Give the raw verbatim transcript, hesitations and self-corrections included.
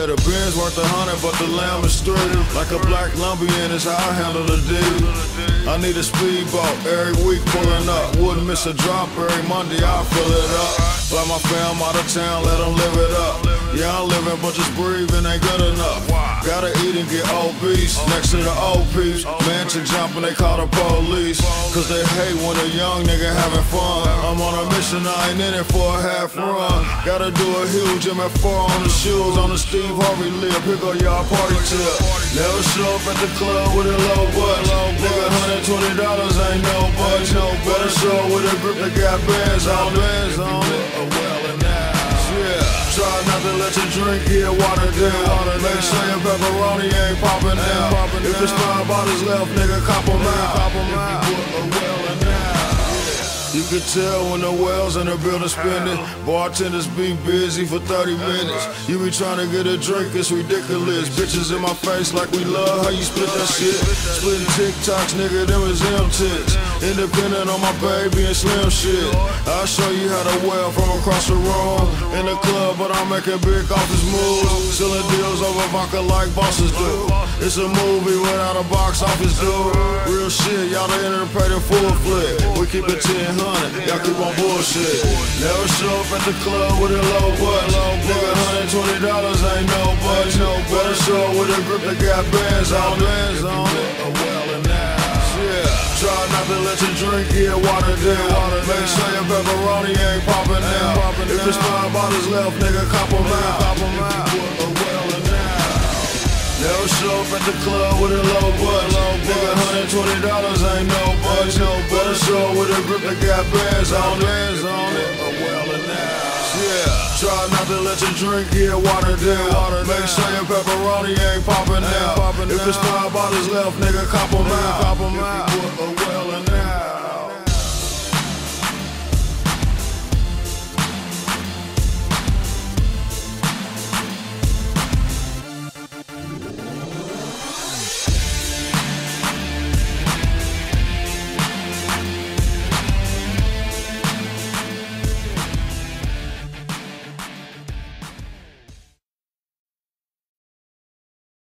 Yeah, the Benz worth a hundred, but the lamb is straight. Like a black lumberman is how I handle the deal. I need a speedboat every week pulling up. Wouldn't miss a drop every Monday, I'll fill it up. Fly my fam out of town, let them live it up. Yeah, I'm living, but just breathing ain't good enough. Gotta eat and get obese next to the old peeps. Mansion jumping, they call the police. Cause they hate when a young nigga having fun. I'm on a mission, I ain't in it for a half run. Gotta do a huge M F four on the shoes, on the Steve Harvey lip. Here go y'all party tip. Never show up at the club with a low budget. Nigga, one hundred twenty dollars ain't no budget. No better show with a grip that got bands on bands on it. Try not to let your drink get watered down. Make sure your pepperoni ain't popping down. If it's five bottles left, nigga, cop 'em out. You can tell when the wells in the building spinning. Bartenders be busy for thirty minutes. You be trying to get a drink, it's ridiculous. Bitches in my face like we love how you split that shit. Splitting TikToks, nigga, them is them tits. Independent on my baby and slim shit. I'll show you how to well from across the room. In the club, but I'm making big office moves. Selling deals over vodka like bosses do. It's a movie without a box office dude. Real shit, y'all the entertainment full flick. We keep it ten hundred, y'all keep on bullshit. Never show up at the club with a low budget. Nigga, one hundred twenty dollars ain't no budget. No better show up with a grip that got bands on bands on it. Yeah, try not to let your drink get watered down. Make sure your pepperoni ain't popping down. If it's five bottles left, nigga, cop 'em out. Never show up at the club with a low budget. Nigga, one hundred twenty dollars ain't no budget. No better show up with a grip that got bands on bands on it. Yeah, try not to let your drink get watered down. Make sure your pepperoni ain't popping down. If it's five bottles left, nigga, cop 'em out.